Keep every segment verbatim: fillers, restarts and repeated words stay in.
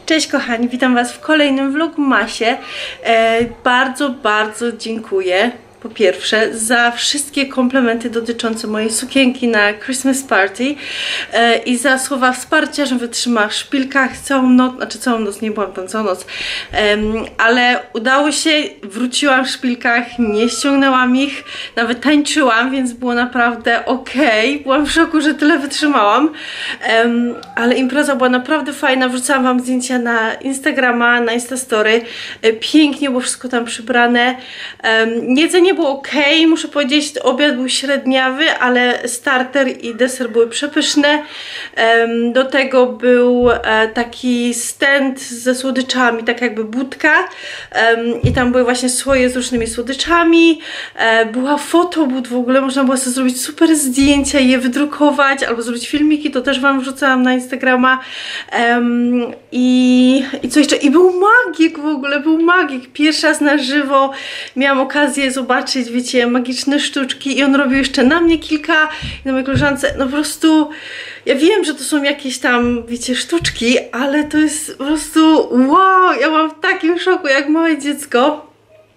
Cześć kochani, witam was w kolejnym vlogmasie. E, bardzo, bardzo dziękuję po pierwsze za wszystkie komplementy dotyczące mojej sukienki na Christmas Party e, i za słowa wsparcia, że wytrzymała w szpilkach całą noc, znaczy całą noc, nie byłam tam całą noc, e, ale udało się, wróciłam w szpilkach, nie ściągnęłam ich, nawet tańczyłam, więc było naprawdę okej. Byłam w szoku, że tyle wytrzymałam, e, ale impreza była naprawdę fajna, wrzucałam wam zdjęcia na Instagrama, na Instastory, e, pięknie było wszystko tam przybrane, e, jedzenie było ok, muszę powiedzieć, obiad był średniawy, ale starter i deser były przepyszne. Do tego był taki stand ze słodyczami, tak jakby budka, i tam były właśnie słoje z różnymi słodyczami. Była fotobud, w ogóle można było sobie zrobić super zdjęcia i je wydrukować, albo zrobić filmiki, to też wam wrzucałam na Instagrama. I, i co jeszcze? I był magik w ogóle, był magik. Pierwszy raz na żywo miałam okazję zobaczyć, wiecie, magiczne sztuczki i on robił jeszcze na mnie kilka i na mojej koleżance, no po prostu ja wiem, że to są jakieś tam, wiecie, sztuczki, ale to jest po prostu wow, ja byłam w takim szoku jak małe dziecko.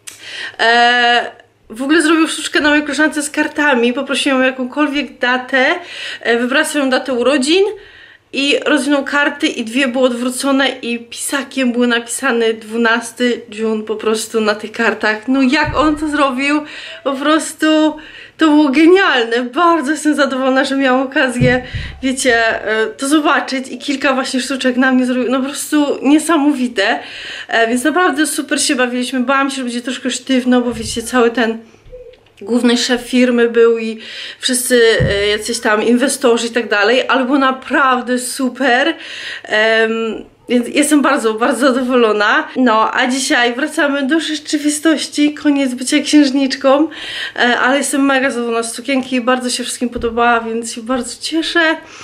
Eee, W ogóle zrobił sztuczkę na mojej koleżance z kartami, poprosiłam o jakąkolwiek datę, wybrała swoją datę urodzin i rozwinął karty i dwie były odwrócone i pisakiem był napisany dwunasty grudnia po prostu na tych kartach. No jak on to zrobił? Po prostu to było genialne. Bardzo jestem zadowolona, że miałam okazję, wiecie, to zobaczyć i kilka właśnie sztuczek na mnie zrobił. No po prostu niesamowite. Więc naprawdę super się bawiliśmy. Bałam się, że będzie troszkę sztywno, bo wiecie, cały ten główny szef firmy był i wszyscy jacyś tam inwestorzy i tak dalej, ale było naprawdę super. Um, Więc jestem bardzo, bardzo zadowolona. No, a dzisiaj wracamy do rzeczywistości. Koniec bycia księżniczką. E, ale jestem mega zadowolona z sukienki i bardzo się wszystkim podobała, więc się bardzo cieszę.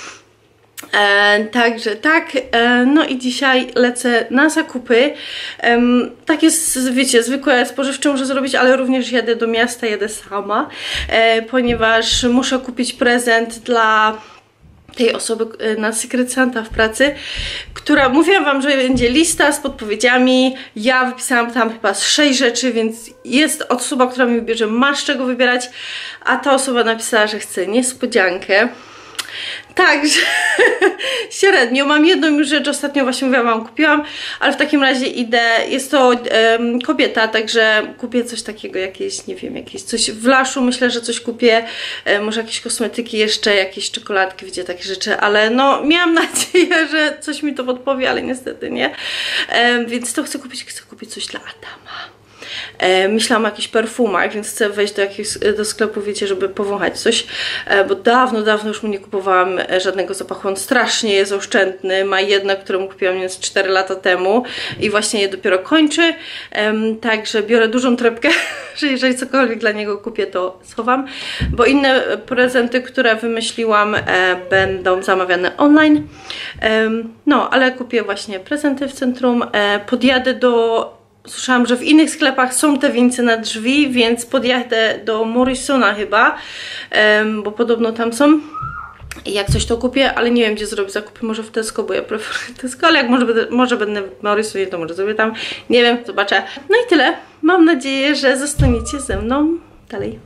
E, także tak, e, no i dzisiaj lecę na zakupy. E, tak jest, wiecie, zwykłe spożywcze muszę zrobić, ale również jadę do miasta, jadę sama, e, ponieważ muszę kupić prezent dla tej osoby na Secret Santa w pracy, która, mówiłam wam, że będzie lista z podpowiedziami. Ja wypisałam tam chyba z sześć rzeczy, więc jest osoba, która mi wybierze, masz czego wybierać, a ta osoba napisała, że chce niespodziankę. Także średnio. Mam jedną już rzecz, ostatnio właśnie mówiłam wam, kupiłam, ale w takim razie idę, jest to um, kobieta, także kupię coś takiego, jakieś, nie wiem, jakieś coś w Laszu, myślę, że coś kupię, um, może jakieś kosmetyki jeszcze, jakieś czekoladki, wiecie, takie rzeczy, ale no miałam nadzieję, że coś mi to podpowie, ale niestety nie, um, więc to chcę kupić, chcę kupić coś dla Adama. E, myślałam o jakichś perfumach, więc chcę wejść do jakiegoś do sklepu, wiecie, żeby powąchać coś, e, bo dawno, dawno już mu nie kupowałam żadnego zapachu. On strasznie jest oszczędny, ma jedno, które mu kupiłam więc cztery lata temu i właśnie je dopiero kończy, e, także biorę dużą torebkę, że jeżeli cokolwiek dla niego kupię, to schowam, bo inne prezenty, które wymyśliłam, e, będą zamawiane online, e, no, ale kupię właśnie prezenty w centrum, e, podjadę do Słyszałam, że w innych sklepach są te wieńce na drzwi, więc podjadę do Morrisona chyba, um, bo podobno tam są. I jak coś to kupię, ale nie wiem, gdzie zrobię zakupy, może w Tesco, bo ja preferuję Tesco, ale jak może, może będę w Morrisonie, to może zrobię tam, nie wiem, zobaczę. No i tyle. Mam nadzieję, że zostaniecie ze mną dalej.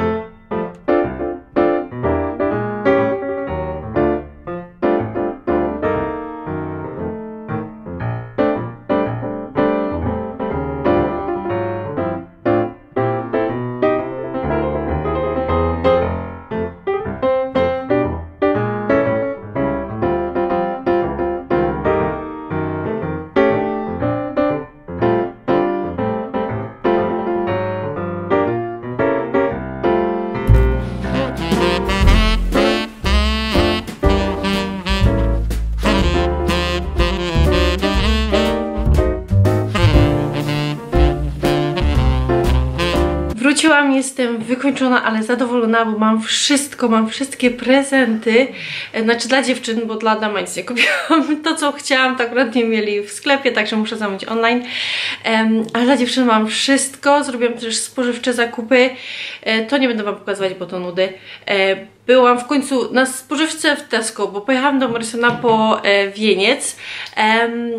Wróciłam, jestem wykończona, ale zadowolona, bo mam wszystko, mam wszystkie prezenty, znaczy dla dziewczyn, bo dla Adama nic nie kupiłam. To, co chciałam, to akurat nie mieli w sklepie, także muszę zamówić online, um, ale dla dziewczyn mam wszystko, zrobiłam też spożywcze zakupy, e, to nie będę wam pokazywać, bo to nudy. E, byłam w końcu na spożywce w Tesco, bo pojechałam do Morrisona po e, wieniec, e,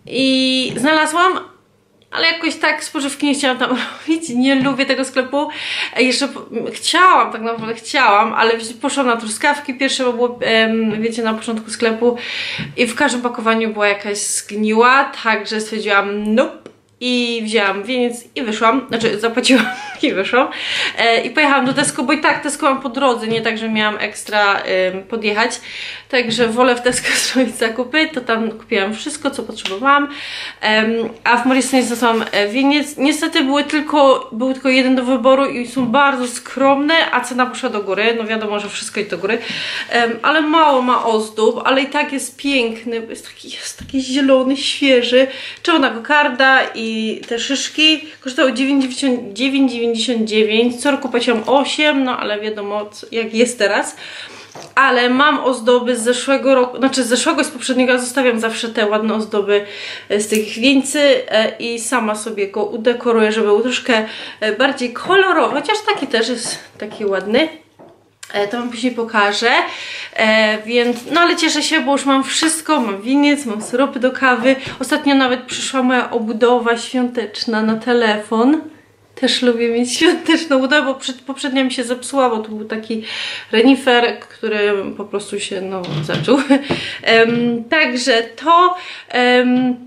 i znalazłam, ale jakoś tak spożywki nie chciałam tam robić, nie lubię tego sklepu. Jeszcze chciałam, tak naprawdę chciałam, ale poszłam na truskawki pierwsze, bo było, wiecie, na początku sklepu i w każdym pakowaniu była jakaś zgniła, także stwierdziłam nope. I wzięłam wieniec i wyszłam, znaczy zapłaciłam i wyszłam e, i pojechałam do Tesco, bo i tak Tesco mam po drodze, nie tak, że miałam ekstra e, podjechać, także wolę w Tesco zrobić zakupy, to tam kupiłam wszystko, co potrzebowałam, e, a w Morrisonie znalazłam wieniec. Niestety były tylko, był tylko jeden do wyboru i są bardzo skromne, a cena poszła do góry, no wiadomo, że wszystko idzie do góry, e, ale mało ma ozdób, ale i tak jest piękny, jest taki, jest taki zielony, świeży, czerwona kokarda i I te szyszki kosztowały dziewięć dziewięćdziesiąt dziewięć, co roku płaciłam osiem, no ale wiadomo jak jest teraz. Ale mam ozdoby z zeszłego roku, znaczy z zeszłego i z poprzedniego, zostawiam zawsze te ładne ozdoby z tych wieńcy i sama sobie go udekoruję, żeby był troszkę bardziej kolorowy, chociaż taki też jest taki ładny. To wam później pokażę, e, więc no ale cieszę się, bo już mam wszystko, mam wieniec, mam syropy do kawy. Ostatnio nawet przyszła moja obudowa świąteczna na telefon. Też lubię mieć świąteczną obudowę, bo poprzednia mi się zepsuła, bo to był taki renifer, który po prostu się no zaczął. Um, także to um,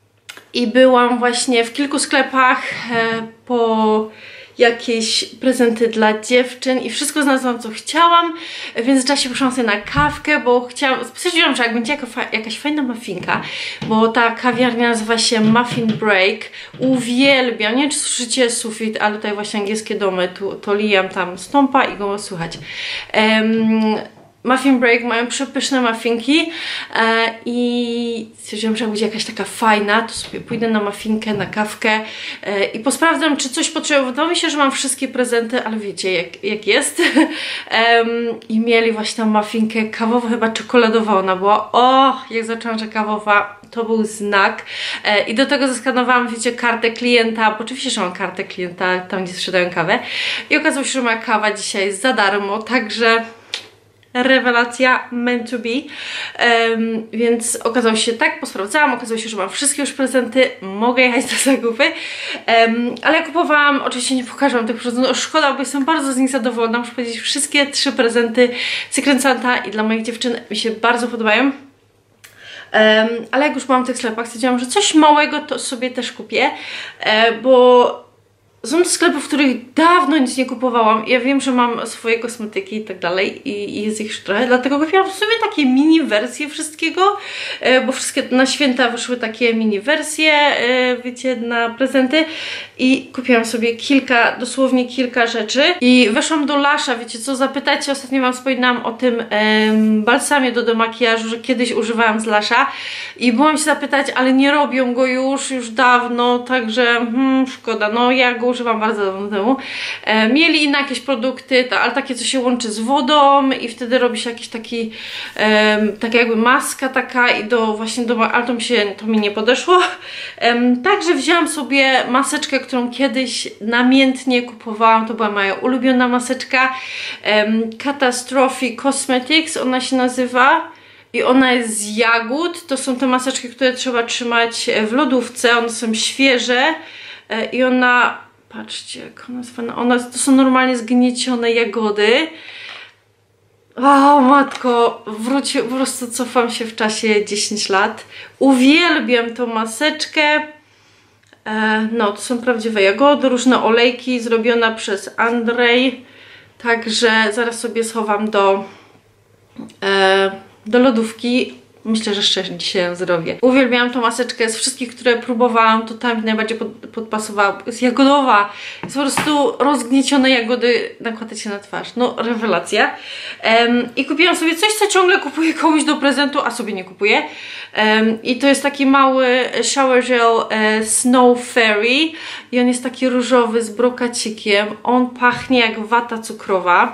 i byłam właśnie w kilku sklepach e, po jakieś prezenty dla dziewczyn i wszystko znalazłam, co chciałam, więc w czasie poszłam sobie na kawkę, bo chciałam, stwierdziłam, że jak będzie jaka, jakaś fajna muffinka, bo ta kawiarnia nazywa się Muffin Break, uwielbiam, nie wiem czy słyszycie sufit, ale tutaj właśnie angielskie domy, tu, to Liam tam stąpa i go słychać. Um, Muffin Break mają przepyszne muffinki e, i stwierdziłam, że jak będzie jakaś taka fajna, to sobie pójdę na muffinkę, na kawkę e, i posprawdzam, czy coś potrzebuję. Wydawało mi się, że mam wszystkie prezenty, ale wiecie jak, jak jest. e, I mieli właśnie tam muffinkę kawową, chyba czekoladowa ona była. O, jak zaczęłam, że kawowa, to był znak. E, I do tego zeskanowałam, wiecie, kartę klienta, bo oczywiście, że mam kartę klienta tam, gdzie sprzedają kawę. I okazało się, że moja kawa dzisiaj jest za darmo, także rewelacja, meant to be. Um, więc okazało się tak, posprawdzałam, okazało się, że mam wszystkie już prezenty, mogę jechać do zakupy, um, ale ja kupowałam, oczywiście nie pokażę wam tych prezentów, szkoda, bo jestem bardzo z nich zadowolona, muszę powiedzieć, wszystkie trzy prezenty Secret Santa i dla moich dziewczyn mi się bardzo podobają. Um, ale jak już byłam w tych sklepach, stwierdziłam, że coś małego to sobie też kupię, e, bo są sklepy, w których dawno nic nie kupowałam. Ja wiem, że mam swoje kosmetyki i tak dalej i, i jest ich już trochę, dlatego kupiłam w sumie takie mini wersje wszystkiego, e, bo wszystkie na święta wyszły takie mini wersje, e, wiecie, na prezenty i kupiłam sobie kilka, dosłownie kilka rzeczy i weszłam do Lasha, wiecie co, zapytajcie, ostatnio wam wspominałam o tym e, balsamie do demakijażu, że kiedyś używałam z Lasha i byłam się zapytać, ale nie robią go już, już dawno, także hmm, szkoda, no ja go używam bardzo dawno temu. E, mieli inne jakieś produkty, ta, ale takie, co się łączy z wodą i wtedy robi się jakiś taki, e, taka jakby maska taka i do właśnie do, ale to mi się, to mi nie podeszło. E, także wzięłam sobie maseczkę, którą kiedyś namiętnie kupowałam, to była moja ulubiona maseczka. E, Catastrophe Cosmetics, ona się nazywa. I ona jest z jagód, to są te maseczki, które trzeba trzymać w lodówce, one są świeże e, i ona, patrzcie jak ona jest fajna, ona, to są normalnie zgniecione jagody. O matko, wróci, po prostu cofam się w czasie dziesięć lat. Uwielbiam tą maseczkę. E, no, to są prawdziwe jagody, różne olejki, zrobiona przez Andrej. Także zaraz sobie schowam do, e, do lodówki. Myślę, że jeszcze dzisiaj ją zrobię. Uwielbiałam tą maseczkę z wszystkich, które próbowałam, to tam mi najbardziej pod, podpasowała. Jest jagodowa, jest po prostu rozgniecione jagody, nakładać się na twarz. No, rewelacja. Um, I kupiłam sobie coś, co ciągle kupuję komuś do prezentu, a sobie nie kupuję. Um, I to jest taki mały shower gel e, Snow Fairy. I on jest taki różowy z brokacikiem. On pachnie jak wata cukrowa.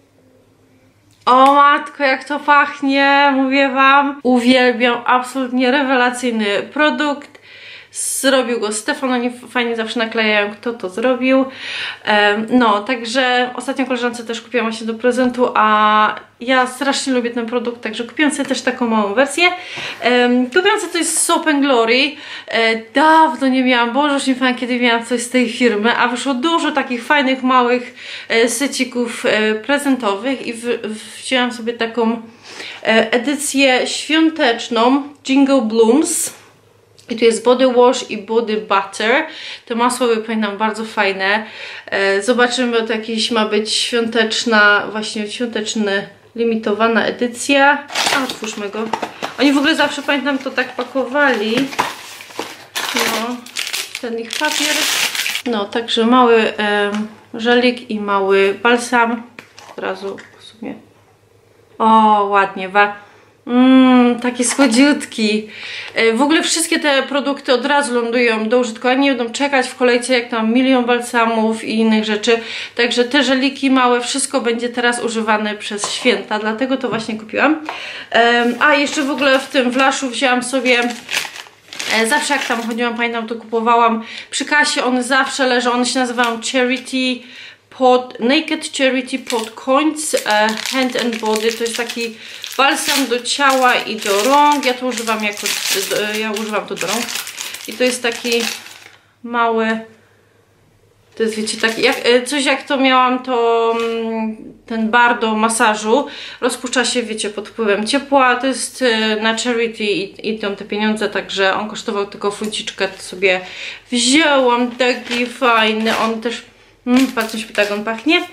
O matko, jak to pachnie, mówię wam. Uwielbiam, absolutnie rewelacyjny produkt. Zrobił go Stefan, oni fajnie zawsze naklejają, kto to zrobił. No, także ostatnio koleżance też kupiłam właśnie do prezentu, a ja strasznie lubię ten produkt, także kupiłam sobie też taką małą wersję. Kupiłam sobie coś z Soap and Glory. Dawno nie miałam, boże, już nie pamiętam kiedy miałam coś z tej firmy, a wyszło dużo takich fajnych, małych secików prezentowych i wzięłam sobie taką edycję świąteczną Jingle Blooms. I tu jest body wash i body butter. Te masło były, pamiętam, bardzo fajne. Zobaczymy, to jakiś ma być świąteczna, właśnie świąteczny, limitowana edycja. A, otwórzmy go. Oni w ogóle zawsze, pamiętam, to tak pakowali. No, ten ich papier. No, także mały e, żelik i mały balsam. Od razu w sumie. O, ładnie. Wa Mmm, taki słodziutki. W ogóle wszystkie te produkty od razu lądują do użytkowania, nie będą czekać w kolejce jak tam milion balsamów i innych rzeczy. Także te żeliki małe, wszystko będzie teraz używane przez święta, dlatego to właśnie kupiłam. A jeszcze w ogóle w tym Wlaszu wzięłam sobie, zawsze jak tam chodziłam, pamiętam, to kupowałam przy kasie, one zawsze leżą, one się nazywają Charity Pot, Naked Charity Pot Coins Hand and Body. To jest taki balsam do ciała i do rąk. Ja to używam jako, ja używam to do rąk. I to jest taki mały, to jest, wiecie, taki, jak, coś jak to miałam, to ten bar do masażu. Rozpuszcza się, wiecie, pod wpływem ciepła. To jest na Charity i idą te pieniądze, także on kosztował tylko funciczkę, to sobie wzięłam. Taki fajny, on też, mm, patrzcie, tak on pachnie.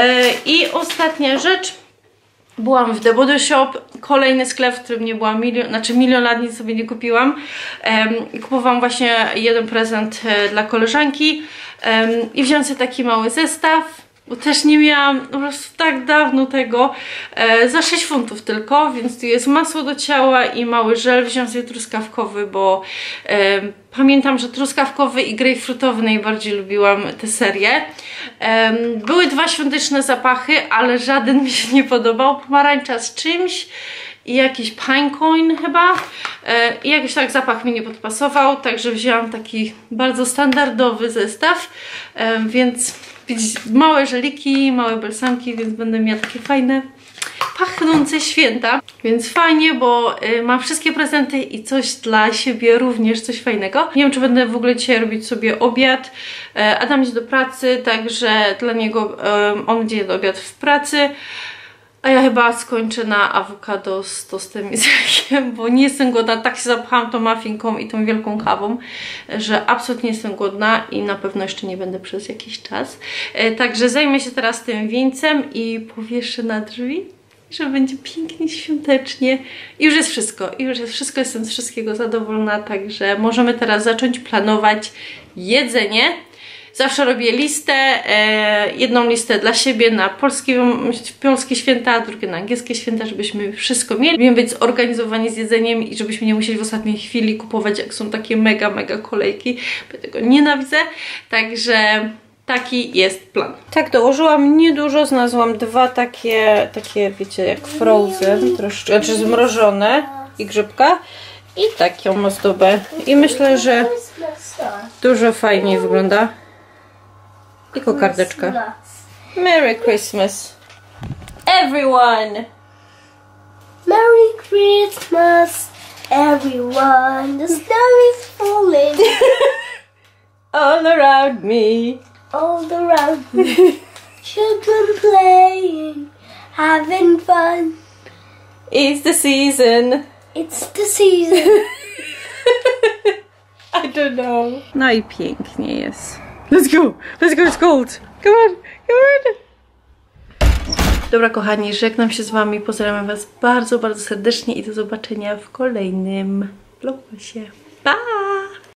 I ostatnia rzecz. Byłam w The Body Shop, kolejny sklep, w którym nie byłam milion, znaczy milion lat nic sobie nie kupiłam. Um, kupowałam właśnie jeden prezent e, dla koleżanki um, i wziąłem sobie taki mały zestaw, bo też nie miałam po prostu tak dawno tego, e, za sześć funtów tylko, więc tu jest masło do ciała i mały żel. Wziąłem sobie truskawkowy, bo e, pamiętam, że truskawkowy i grejpfrutowy najbardziej lubiłam tę serię. E, były dwa świąteczne zapachy, ale żaden mi się nie podobał. Pomarańcza z czymś i jakiś pinecoin chyba. E, I jakiś tak zapach mi nie podpasował, także wzięłam taki bardzo standardowy zestaw, e, więc małe żeliki, małe balsamki, więc będę miała takie fajne, pachnące święta. Więc fajnie, bo y, mam wszystkie prezenty i coś dla siebie również, coś fajnego. Nie wiem, czy będę w ogóle dzisiaj robić sobie obiad. E, Adam idzie do pracy, także dla niego e, on idzie do obiad w pracy. A ja chyba skończę na awokado z tostem i z jajkiem, bo nie jestem głodna. Tak się zapchałam tą muffinką i tą wielką kawą, że absolutnie jestem głodna i na pewno jeszcze nie będę przez jakiś czas. E, także zajmę się teraz tym wieńcem i powieszę na drzwi, że będzie pięknie, świątecznie. I już jest wszystko. I już jest wszystko. Jestem z wszystkiego zadowolona, także możemy teraz zacząć planować jedzenie. Zawsze robię listę, e, jedną listę dla siebie na polskie, polskie święta, drugie na angielskie święta, żebyśmy wszystko mieli. Lubimy być zorganizowani z jedzeniem i żebyśmy nie musieli w ostatniej chwili kupować, jak są takie mega, mega kolejki, bo tego nienawidzę. Także taki jest plan. Tak, dołożyłam niedużo, znalazłam dwa takie, takie wiecie, jak frozen, troszeczkę, znaczy zmrożone i grzybka. I taką ozdobę. I myślę, że dużo fajniej wygląda. I kokardeczka. Merry Christmas everyone! Merry Christmas everyone! The snow is falling all around me, all around me. Children playing, having fun. It's the season. It's the season. I don't know. No i pięknie jest. Let's go! Let's go, it's cold! Come on! Come on! Dobra kochani, żegnam się z wami. Pozdrawiam was bardzo, bardzo serdecznie i do zobaczenia w kolejnym vlogmasie. Pa!